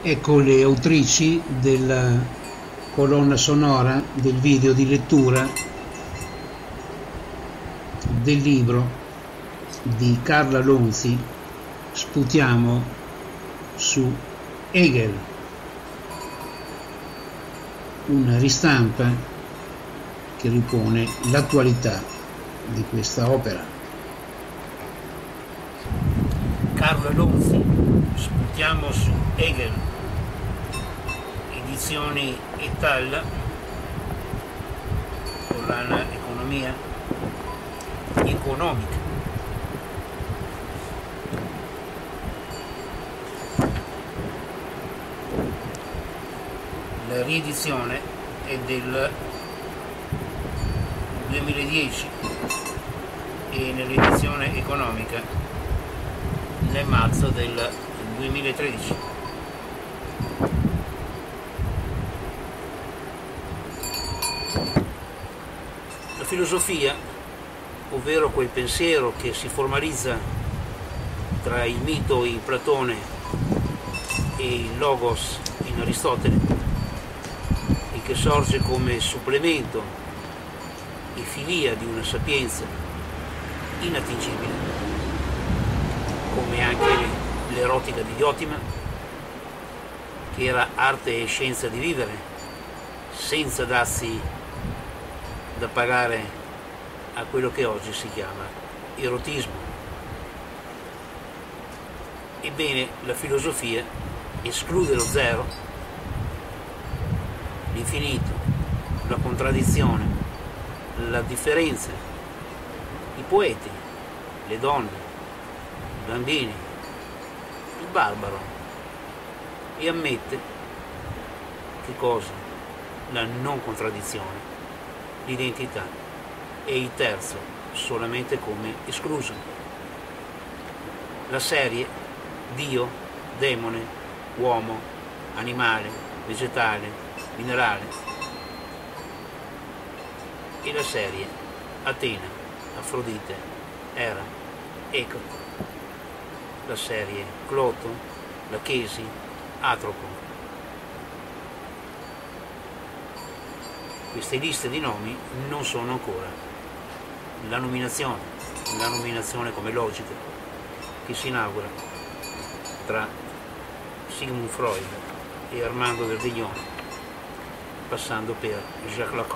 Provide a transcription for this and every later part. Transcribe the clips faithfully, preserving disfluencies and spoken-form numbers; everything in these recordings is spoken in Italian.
Ecco le autrici della colonna sonora del video di lettura del libro di Carla Lonzi, Sputiamo su Hegel, una ristampa che ripone l'attualità di questa opera. Carla Lonzi, Sputiamo su Hegel, edizioni Etal, collana Economia Economica. La riedizione è del duemiladieci e nell'edizione economica nel marzo del duemilatredici. La filosofia, ovvero quel pensiero che si formalizza tra il mito in Platone e il logos in Aristotele, e che sorge come supplemento e filia di una sapienza inattingibile, come anche l'erotica di Diotima, che era arte e scienza di vivere, senza dazi da pagare a quello che oggi si chiama erotismo. Ebbene, la filosofia esclude lo zero, l'infinito, la contraddizione, la differenza, i poeti, le donne, i bambini, il barbaro, e ammette che cosa? La non contraddizione, l'identità, e il terzo solamente come escluso. La serie Dio, demone, uomo, animale, vegetale, minerale, e la serie Atena, Afrodite, Era, Ecoto, la serie Cloto, Lachesi, Atropo. Queste liste di nomi non sono ancora la nominazione, la nominazione come logica che si inaugura tra Sigmund Freud e Armando Verdiglione, passando per Jacques Lacan.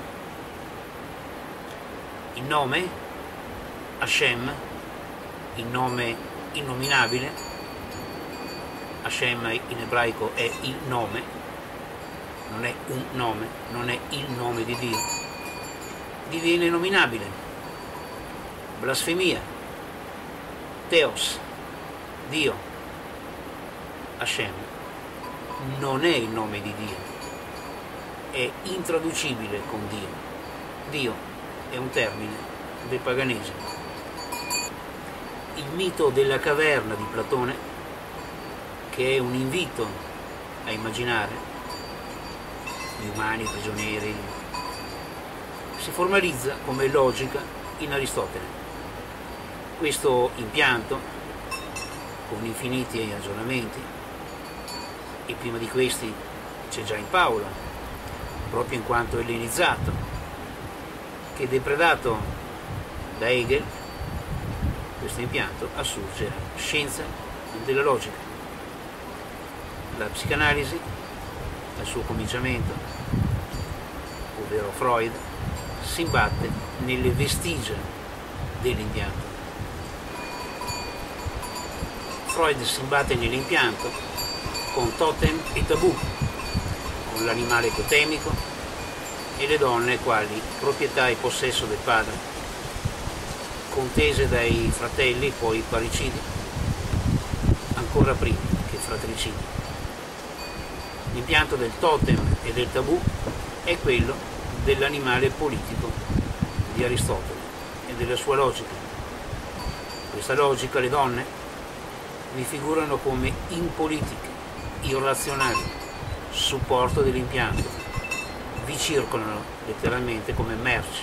Il nome, Hashem, il nome innominabile, Hashem in ebraico è il nome, non è un nome, non è il nome di Dio, diviene nominabile. Blasfemia, Theos, Dio, Hashem, non è il nome di Dio, è intraducibile con Dio. Dio è un termine del paganesimo. Il mito della caverna di Platone, che è un invito a immaginare gli umani prigionieri, si formalizza come logica in Aristotele. Questo impianto, con infiniti aggiornamenti, e prima di questi c'è già in Paolo, proprio in quanto ellenizzato, che depredato da Hegel, questo impianto assurge la scienza della logica. La psicanalisi, al suo cominciamento, ovvero Freud, si imbatte nelle vestigia dell'impianto. Freud si imbatte nell'impianto con totem e tabù, con l'animale totemico e le donne quali proprietà e possesso del padre, contese dai fratelli, poi parricidi, ancora prima che fratricidi. L'impianto del totem e del tabù è quello dell'animale politico di Aristotele e della sua logica. Questa logica le donne vi figurano come impolitiche, irrazionali, supporto dell'impianto, vi circolano letteralmente come merci,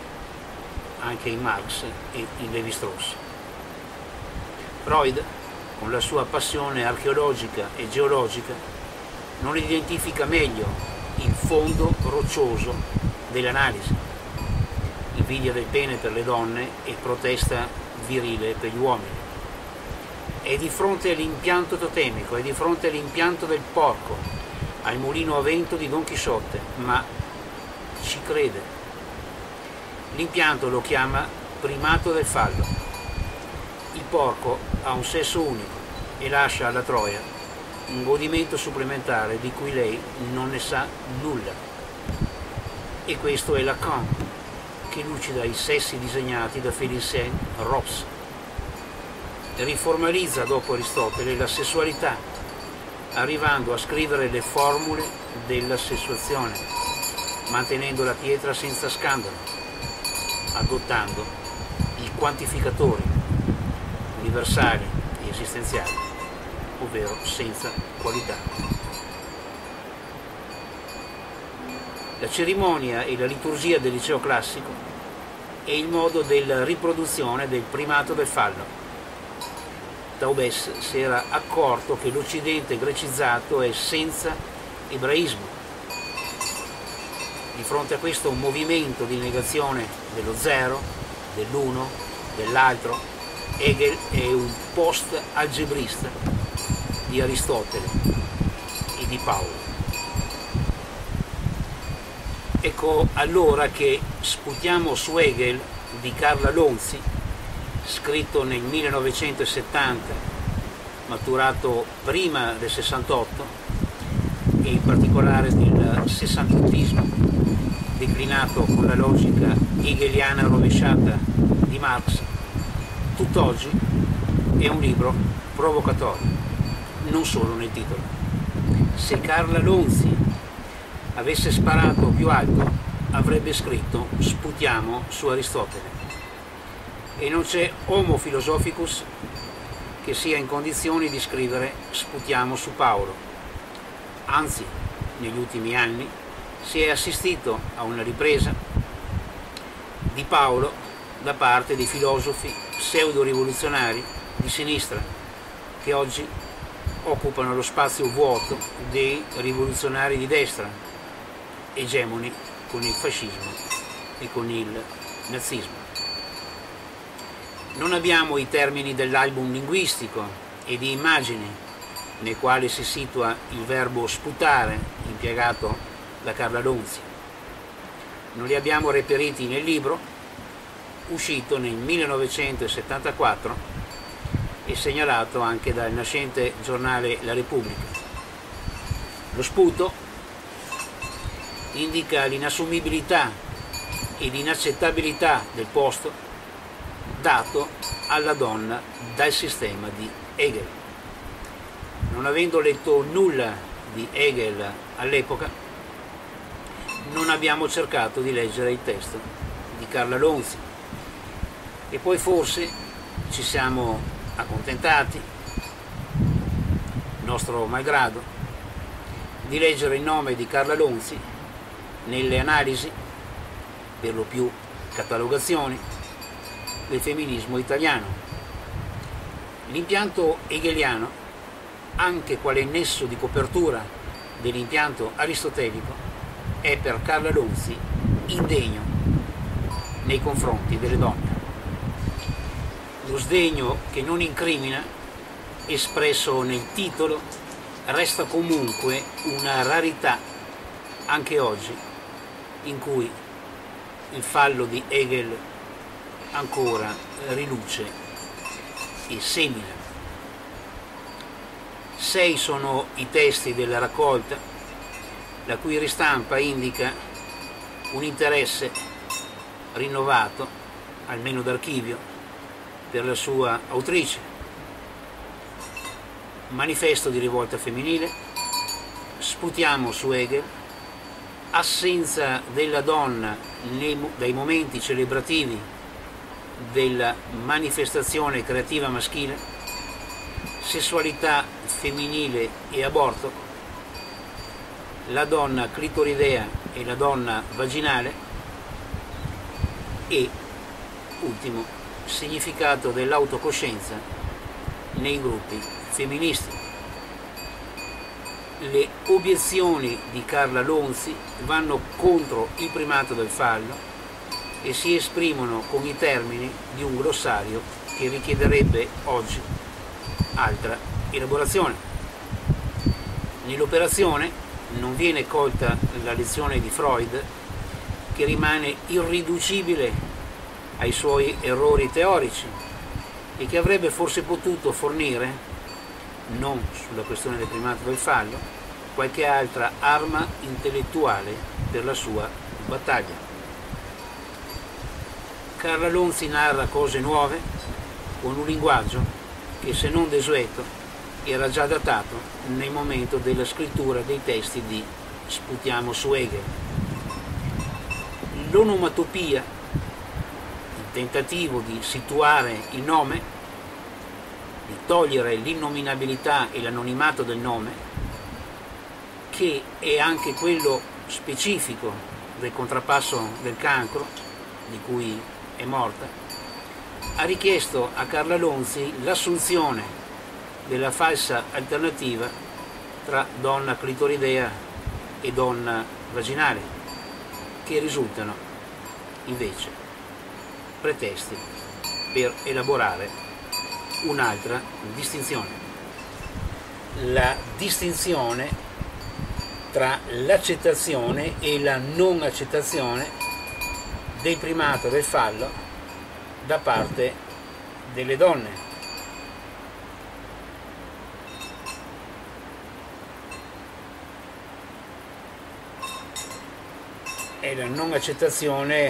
anche in Marx e in Levi-Strauss. Freud con la sua passione archeologica e geologica, non identifica meglio il fondo roccioso dell'analisi, invidia del pene per le donne e protesta virile per gli uomini. È di fronte all'impianto totemico, è di fronte all'impianto del porco, al mulino a vento di Don Chisciotte, ma ci crede. L'impianto lo chiama primato del fallo. Il porco ha un sesso unico e lascia alla troia un godimento supplementare di cui lei non ne sa nulla. E questo è Lacan, che lucida i sessi disegnati da Félicien Rops. Riformalizza dopo Aristotele la sessualità, arrivando a scrivere le formule della sessuazione, mantenendo la pietra senza scandalo, adottando i quantificatori universali e esistenziali, ovvero senza qualità. La cerimonia e la liturgia del liceo classico è il modo della riproduzione del primato del fallo. Taubes si era accorto che l'Occidente grecizzato è senza ebraismo. Di fronte a questo movimento di negazione dello zero, dell'uno, dell'altro, Hegel è un post-algebrista di Aristotele e di Paolo. Ecco allora che sputiamo su Hegel di Carla Lonzi, scritto nel millenovecentosettanta, maturato prima del sessantotto e in particolare del sessantottismo, declinato con la logica hegeliana rovesciata di Marx, tutt'oggi è un libro provocatorio, non solo nel titolo. Se Carla Lonzi avesse sparato più alto, avrebbe scritto "Sputiamo su Aristotele". E non c'è Homo philosophicus che sia in condizioni di scrivere "Sputiamo su Paolo". Anzi, negli ultimi anni si è assistito a una ripresa di Paolo da parte dei filosofi pseudo-rivoluzionari di sinistra, che oggi occupano lo spazio vuoto dei rivoluzionari di destra, egemoni con il fascismo e con il nazismo. Non abbiamo i termini dell'album linguistico e di immagini nei quali si situa il verbo sputare impiegato da Carla Lonzi. Non li abbiamo reperiti nel libro, uscito nel millenovecentosettantaquattro e segnalato anche dal nascente giornale La Repubblica. Lo sputo indica l'inassumibilità e l'inaccettabilità del posto dato alla donna dal sistema di Hegel. Non avendo letto nulla di Hegel all'epoca, non abbiamo cercato di leggere il testo di Carla Lonzi e poi forse ci siamo accontentati, nostro malgrado, di leggere il nome di Carla Lonzi nelle analisi, per lo più catalogazioni, del femminismo italiano. L'impianto hegeliano, anche quale nesso di copertura dell'impianto aristotelico, è per Carla Lonzi indegno nei confronti delle donne. Lo sdegno che non incrimina, espresso nel titolo, resta comunque una rarità anche oggi, in cui il fallo di Hegel ancora riluce e semina. Sei sono i testi della raccolta, la cui ristampa indica un interesse rinnovato, almeno d'archivio, per la sua autrice. Manifesto di rivolta femminile, sputiamo su Hegel, assenza della donna nei, dai momenti celebrativi della manifestazione creativa maschile, sessualità femminile e aborto, la donna clitoridea e la donna vaginale e, ultimo, significato dell'autocoscienza nei gruppi femministi. Le obiezioni di Carla Lonzi vanno contro il primato del fallo e si esprimono con i termini di un glossario che richiederebbe oggi altra elaborazione. Nell'operazione non viene colta la lezione di Freud, che rimane irriducibile ai suoi errori teorici e che avrebbe forse potuto fornire, non sulla questione del primato del fallo, qualche altra arma intellettuale per la sua battaglia. Carla Lonzi narra cose nuove con un linguaggio che, se non desueto, era già datato nel momento della scrittura dei testi di Sputiamo su Hegel. L'onomatopia, il tentativo di situare il nome, di togliere l'innominabilità e l'anonimato del nome, che è anche quello specifico del contrappasso del cancro, di cui è morta, ha richiesto a Carla Lonzi l'assunzione della falsa alternativa tra donna clitoridea e donna vaginale, che risultano invece pretesti per elaborare un'altra distinzione. La distinzione tra l'accettazione e la non accettazione del primato del fallo da parte delle donne. E la non accettazione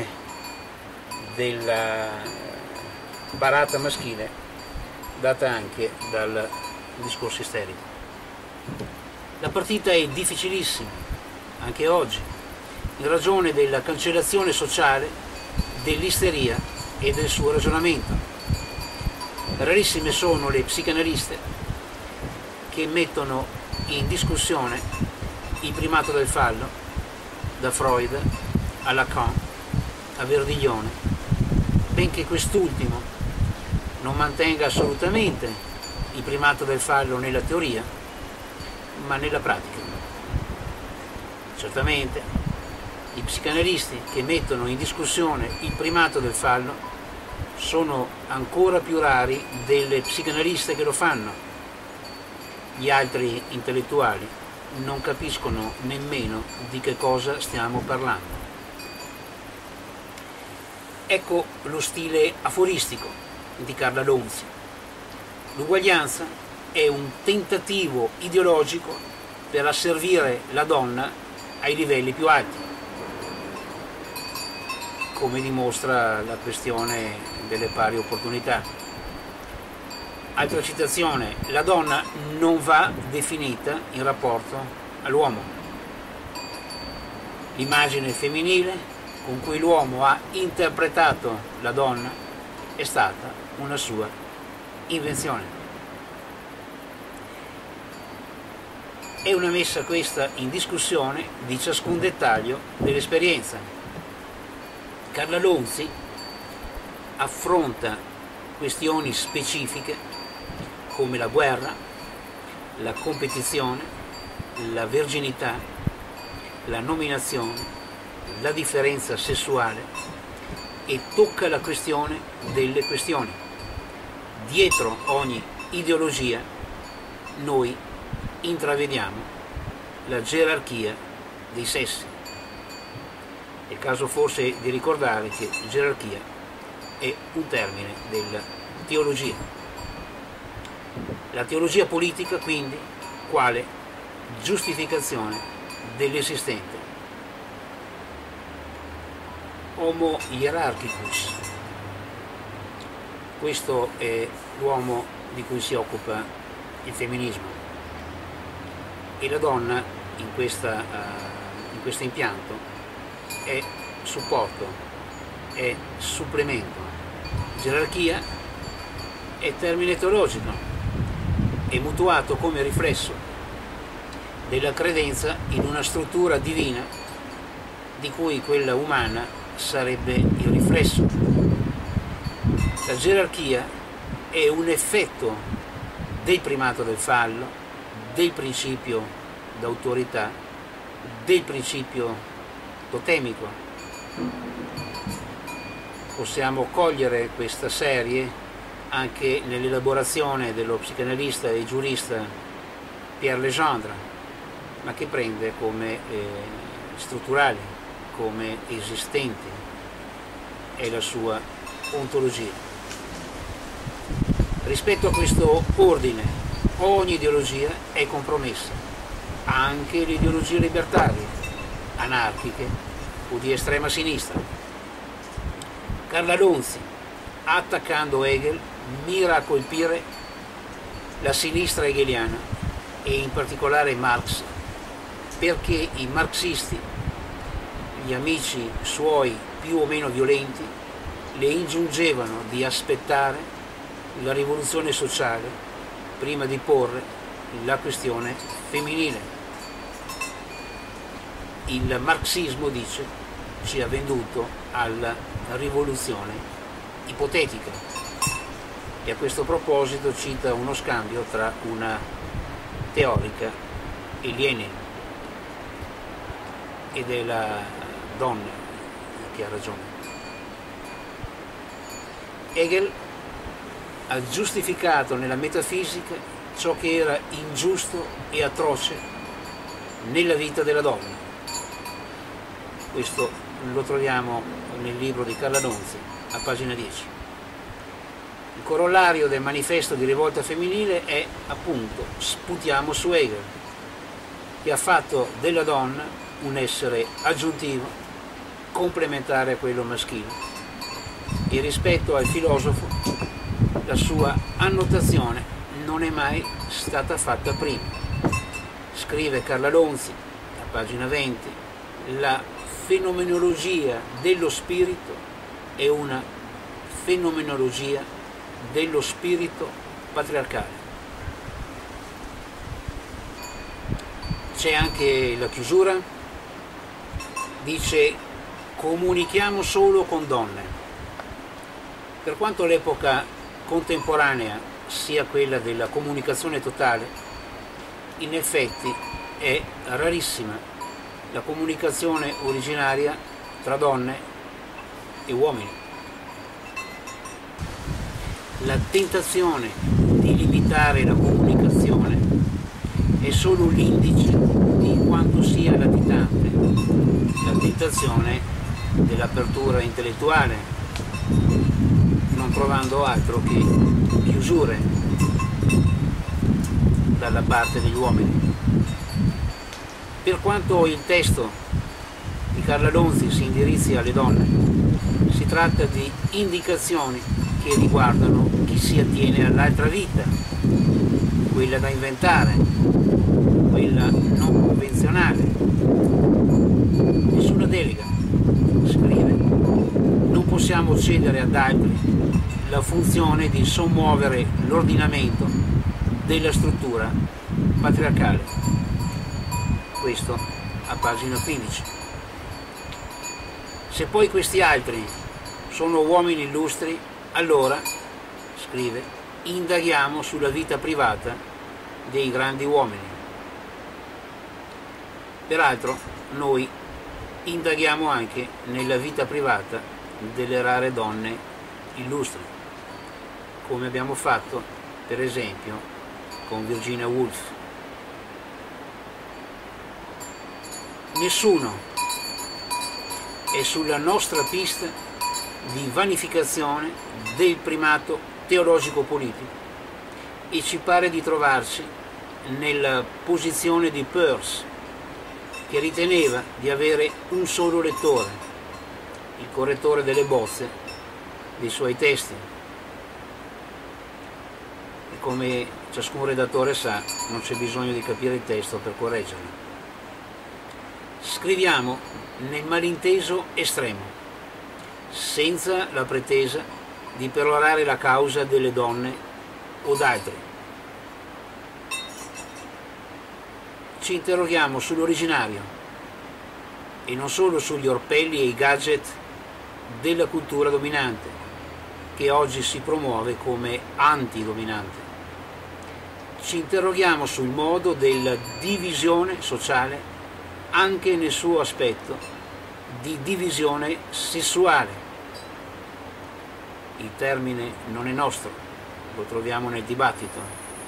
della barata maschile data anche dal discorso isterico. La partita è difficilissima, anche oggi, in ragione della cancellazione sociale dell'isteria e del suo ragionamento. Rarissime sono le psicanaliste che mettono in discussione il primato del fallo, da Freud a Lacan a Verdiglione, benché quest'ultimo non mantenga assolutamente il primato del fallo nella teoria, ma nella pratica. Certamente i psicanalisti che mettono in discussione il primato del fallo sono ancora più rari delle psicanaliste che lo fanno. Gli altri intellettuali non capiscono nemmeno di che cosa stiamo parlando. Ecco lo stile aforistico di Carla Lonzi. L'uguaglianza è un tentativo ideologico per asservire la donna ai livelli più alti, come dimostra la questione delle pari opportunità. Altra citazione: la donna non va definita in rapporto all'uomo. L'immagine femminile con cui l'uomo ha interpretato la donna è stata una sua invenzione. È una messa questa in discussione di ciascun dettaglio dell'esperienza. Carla Lonzi affronta questioni specifiche come la guerra, la competizione, la verginità, la nominazione, la differenza sessuale, e tocca la questione delle questioni. Dietro ogni ideologia noi intravediamo la gerarchia dei sessi. È il caso forse di ricordare che gerarchia è un termine della teologia. La teologia politica, quindi, quale giustificazione dell'esistente. Homo hierarchicus. Questo è l'uomo di cui si occupa il femminismo. E la donna in, questa, uh, in questo impianto è supporto, è supplemento. Gerarchia è termine teologico, è mutuato come riflesso della credenza in una struttura divina di cui quella umana sarebbe il riflesso. La gerarchia è un effetto del primato del fallo, del principio d'autorità, del principio totemico. Possiamo cogliere questa serie anche nell'elaborazione dello psicanalista e giurista Pierre Legendre, ma che prende come eh, strutturale, come esistente, è la sua ontologia. Rispetto a questo ordine, ogni ideologia è compromessa, anche le ideologie libertarie, anarchiche o di estrema sinistra. Carla Lonzi, attaccando Hegel, mira a colpire la sinistra hegeliana e in particolare Marx, perché i marxisti, gli amici suoi più o meno violenti, le ingiungevano di aspettare la rivoluzione sociale prima di porre la questione femminile. Il marxismo, dice, ci ha venduto alla rivoluzione ipotetica, e a questo proposito cita uno scambio tra una teorica e Lenin, ed è la donna che ha ragione. Hegel ha giustificato nella metafisica ciò che era ingiusto e atroce nella vita della donna. Questo lo troviamo nel libro di Carla Lonzi, a pagina dieci. Il corollario del manifesto di rivolta femminile è, appunto, sputiamo su Hegel, che ha fatto della donna un essere aggiuntivo, complementare a quello maschile, e rispetto al filosofo la sua annotazione non è mai stata fatta prima. Scrive Carla Lonzi, a pagina venti, la fenomenologia dello spirito è una fenomenologia dello spirito patriarcale. C'è anche la chiusura, dice: comunichiamo solo con donne. Per quanto l'epoca contemporanea sia quella della comunicazione totale, in effetti è rarissima la comunicazione originaria tra donne e uomini. La tentazione di limitare la comunicazione è solo l'indice di quanto sia latitante la tentazione dell'apertura intellettuale, non trovando altro che chiusure dalla parte degli uomini. Per quanto il testo di Carla Lonzi si indirizzi alle donne, si tratta di indicazioni che riguardano chi si attiene all'altra vita, quella da inventare, quella non convenzionale. Nessuna delega, scrive. Non possiamo cedere ad altri la funzione di sommuovere l'ordinamento della struttura patriarcale. Questo a pagina quindici. Se poi questi altri sono uomini illustri, allora, scrive, indaghiamo sulla vita privata dei grandi uomini. Peraltro, noi indaghiamo anche nella vita privata delle rare donne illustri, come abbiamo fatto, per esempio, con Virginia Woolf. Nessuno è sulla nostra pista di vanificazione del primato teologico-politico e ci pare di trovarci nella posizione di Peirce, che riteneva di avere un solo lettore, il correttore delle bozze dei suoi testi. E come ciascun redattore sa, non c'è bisogno di capire il testo per correggerlo. Scriviamo nel malinteso estremo, senza la pretesa di perorare la causa delle donne o d'altri. Ci interroghiamo sull'originario e non solo sugli orpelli e i gadget della cultura dominante, che oggi si promuove come antidominante. ci interroghiamo sul modo della divisione sociale anche nel suo aspetto di divisione sessuale. Il termine non è nostro, lo troviamo nel dibattito.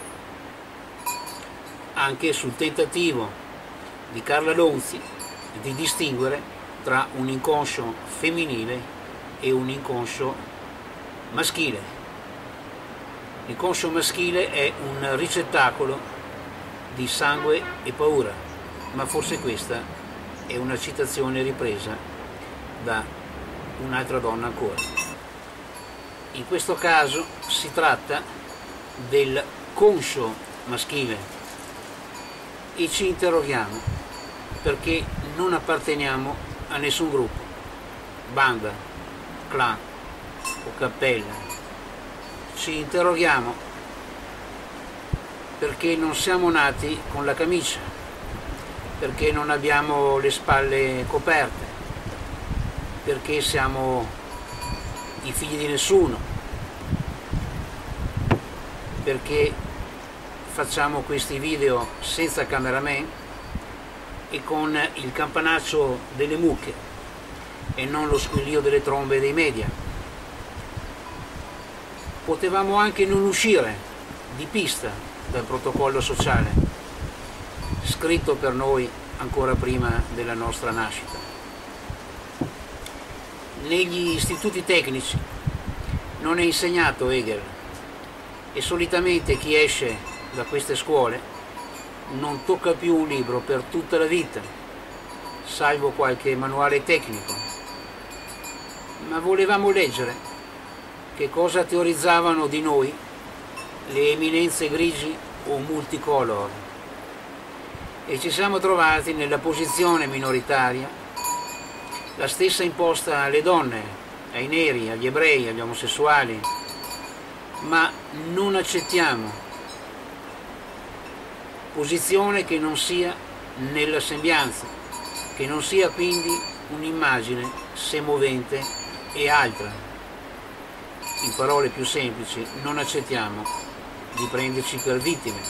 Anche sul tentativo di Carla Lonzi di distinguere tra un inconscio femminile e un inconscio maschile. L'inconscio maschile è un ricettacolo di sangue e paura, ma forse questa è una citazione ripresa da un'altra donna ancora. In questo caso si tratta del conscio maschile e ci interroghiamo perché non apparteniamo a nessun gruppo, banda, clan o cappella. Ci interroghiamo perché non siamo nati con la camicia, perché non abbiamo le spalle coperte, perché siamo i figli di nessuno, perché facciamo questi video senza cameraman e con il campanaccio delle mucche e non lo squillio delle trombe dei media. Potevamo anche non uscire di pista dal protocollo sociale, scritto per noi ancora prima della nostra nascita. Negli istituti tecnici non è insegnato Hegel e solitamente chi esce da queste scuole non tocca più un libro per tutta la vita, salvo qualche manuale tecnico. Ma volevamo leggere che cosa teorizzavano di noi le eminenze grigi o multicolor e ci siamo trovati nella posizione minoritaria, la stessa imposta alle donne, ai neri, agli ebrei, agli omosessuali, ma non accettiamo posizione che non sia nella sembianza, che non sia quindi un'immagine semovente e altra. In parole più semplici, non accettiamo di prenderci per vittime.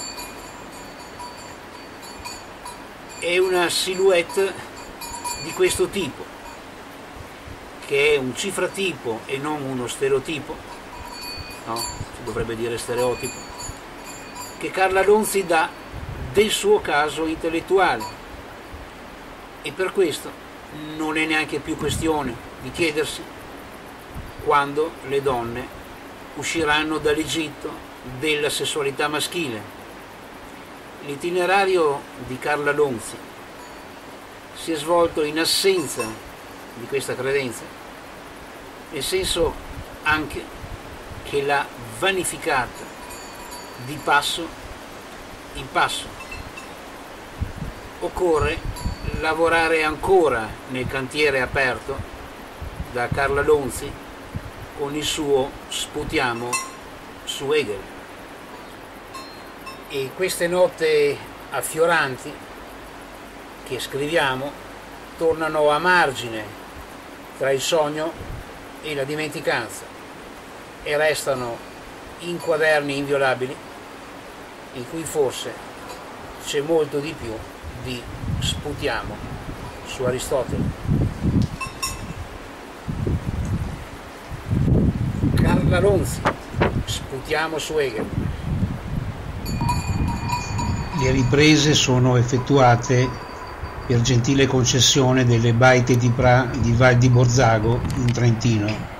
È una silhouette di questo tipo, che è un cifratipo e non uno stereotipo, no? Si dovrebbe dire stereotipo, che Carla Lonzi dà del suo caso intellettuale. E per questo non è neanche più questione di chiedersi quando le donne usciranno dall'Egitto della sessualità maschile. L'itinerario di Carla Lonzi si è svolto in assenza di questa credenza, nel senso anche che l'ha vanificata di passo in passo. Occorre lavorare ancora nel cantiere aperto da Carla Lonzi con il suo Sputiamo su Hegel. E queste note affioranti che scriviamo tornano a margine tra il sogno e la dimenticanza e restano in quaderni inviolabili in cui forse c'è molto di più di Sputiamo su Aristotele. Carla Lonzi, Sputiamo su Hegel. Le riprese sono effettuate per gentile concessione delle Baite di Pra di Val di Borzago in Trentino.